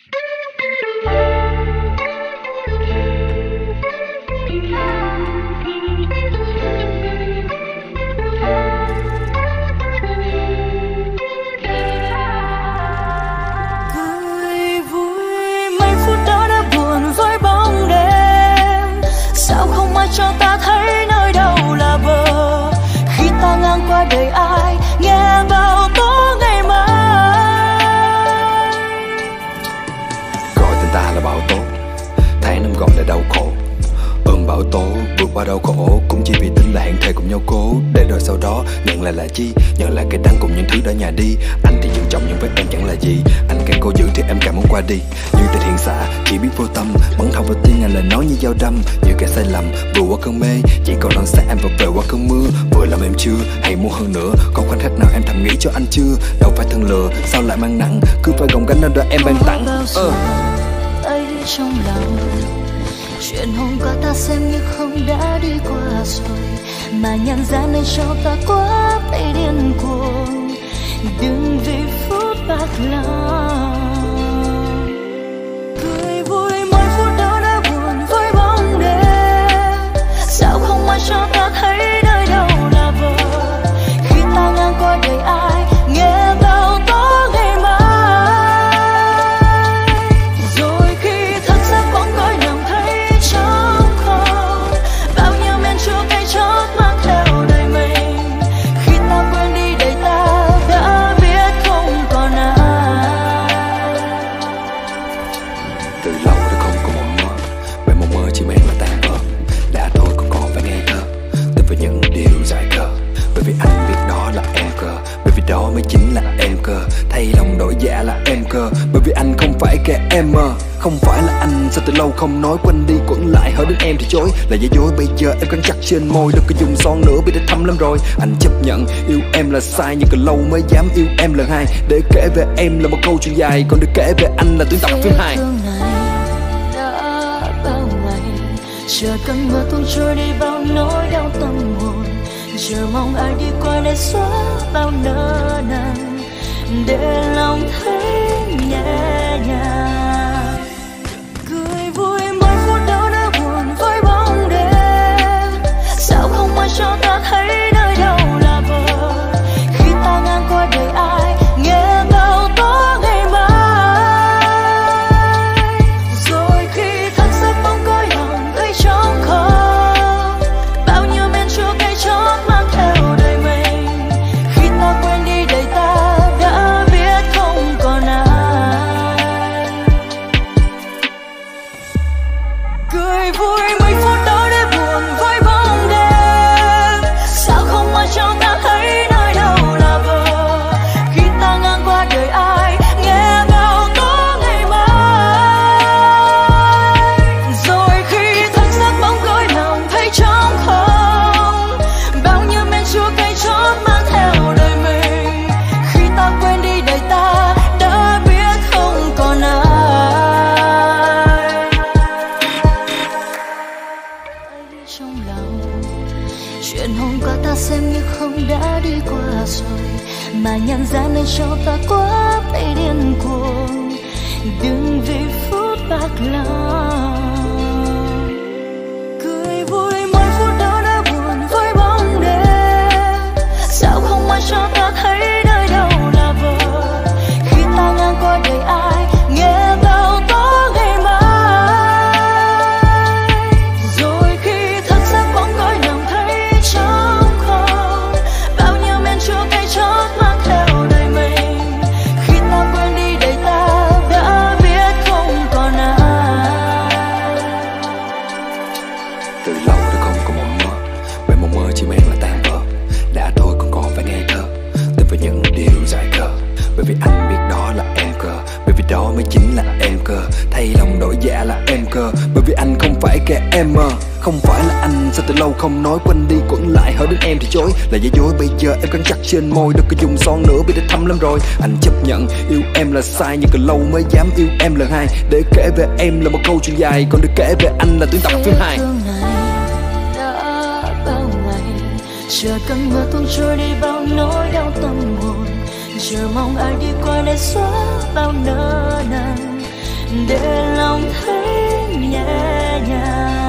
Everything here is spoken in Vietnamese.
Cho ta thấy nơi đâu là bờ khi ta ngang qua đời ai nghe bao tố ngày mai. Gọi tên ta là bão tố, tháng năm gọi là đau khổ. Ơn bão tố vượt qua đau khổ cũng chỉ vì tin là hẹn thề cùng nhau cố. Để rồi sau đó nhận lại là chi, nhận lại cái đắng cùng những thứ đã nhòa đi. Anh thì dừng trọng nhưng với em chẳng là gì. Anh càng cố giữ thì em càng muốn qua đi. Như tên hiện xạ chỉ biết vô tâm, bắn thâu vào tim anh lời nói như dao đâm. Như kẻ sai lầm vừa qua cơn mê, chỉ còn lần xa em và về qua cơn mưa. Vừa làm em chưa hay muốn hơn nữa, có khoảnh khắc nào em thầm nghĩ cho anh chưa? Đâu phải thân lừa sao lại mang nặng, cứ phải gồng gánh nơi đó em ban tặng. Ấy trong lòng chuyện hôm qua ta xem như không đã đi qua rồi, mà nhận ra nơi cho ta quá phải điên cuồng. Đừng vì phút bạc lòng cười vui mỗi phút đó đã buồn với bóng đêm. Sao không ai cho ta thấy nơi đâu là bờ khi ta ngang qua đời ai nghe bao tố ngày mai. Rồi khi thức giấc bóng tối nằm thấy trống không, bao nhiêu men chua cay chót mang theo đời mình. Khi ta quên đi đời ta đã biết không còn ai. Từ lâu đã không có một mơ, vậy một mơ chỉ mang là tan vỡ. Đã thôi còn phải nghe thơ, tôi phải những điều dài khờ. Bởi vì anh biết đó là em cơ, bởi vì đó mới chính là em cơ. Thay lòng đổi dạ là em cơ, bởi vì anh không phải kẻ em mơ. Không phải là anh, sao từ lâu không nói, quanh đi quẩn lại hỏi đến em thì chối. Là giả dối bây giờ em cắn chặt trên môi, đừng có dùng son nữa vì đã thâm lắm rồi. Anh chấp nhận yêu em là sai, nhưng còn lâu mới dám yêu em lần hai. Để kể về em là một câu chuyện dài, còn để kể về anh là tuyến tập phim hài. Chờ cơn mưa tuôn trôi đi bao nỗi đau tâm hồn, chờ mong ai đi qua để xóa bao nỡ nang, để lòng thấy nhẹ nhàng. Cười vui mỗi phút đâu đã buồn với bóng đêm. Sao không ai cho ta thấy nơi đâu là bờ khi ta ngang qua đời ai nghe bao tố ngày mai. Rồi khi thức giấc bóng tối lòng thấy trống không, bao nhiêu men chua cay chót mang theo đời mình. Khi ta quên đi đời ta đã biết không còn ai. Cười vui mấy phút đó để buồn với bóng đêm. Sao không ai cho ta thấy nơi đâu là bờ khi ta ngang qua đời ai nghe bao tố ngày mai. Rồi khi thức giấc bóng tối lòng thấy trống không, bao nhiêu men chua cay chót mang theo đời mình. Khi ta quên đi đời ta đã biết không còn ai. Trong lòng chuyện hôm qua ta xem như không đã đi qua rồi, mà nhận ra nơi cho ta quá phải điên cuồng. Đừng vì phút bạc lòng cười vui mỗi phút đó đã buồn với bóng đêm. Sao không ai cho ta thấy nơi đâu là bờ khi ta ngang qua đời ai nghe bao tố ngày mai. Rồi khi thức giấc bóng tối lòng thấy trống không, bao nhiêu men chua cay chót mang theo đời mình. Khi ta quên đi đời ta đã biết không còn ai. Từ lâu đã không có một mơ, vậy một mơ chỉ mang là tan vỡ. Đã thôi còn phải nghe thơ, tôi phải những điều dài khờ. Bởi vì anh biết đó là em cơ, bởi vì đó mới chính là em cơ. Thay lòng đổi dạ là em cơ, bởi vì anh không phải kẻ em mơ. Không phải là anh, sao từ lâu không nói, quanh đi quẩn lại hỏi đến em thì chối. Là giả dối bây giờ em cắn chặt trên môi, đừng có dùng son nữa vì đã thâm lắm rồi. Anh chấp nhận yêu em là sai, nhưng còn lâu mới dám yêu em lần hai. Để kể về em là một câu chuyện dài, còn để kể về anh là tuyến tập phim hài. Chờ cơn mưa tuôn trôi đi bao nỗi đau tâm hồn, chờ mong ai đi qua để xóa bao nỡ nang, để lòng thấy nhẹ nhàng.